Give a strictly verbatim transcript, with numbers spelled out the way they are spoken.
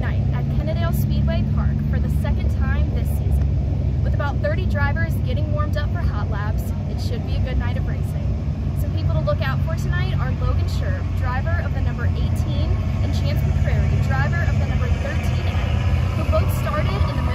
night at Kennedale Speedway Park for the second time this season. With about thirty drivers getting warmed up for hot laps, it should be a good night of racing. Some people to look out for tonight are Logan Scherb, driver of the number eighteen, and Chance McCrary, driver of the number thirteen A, who both started in the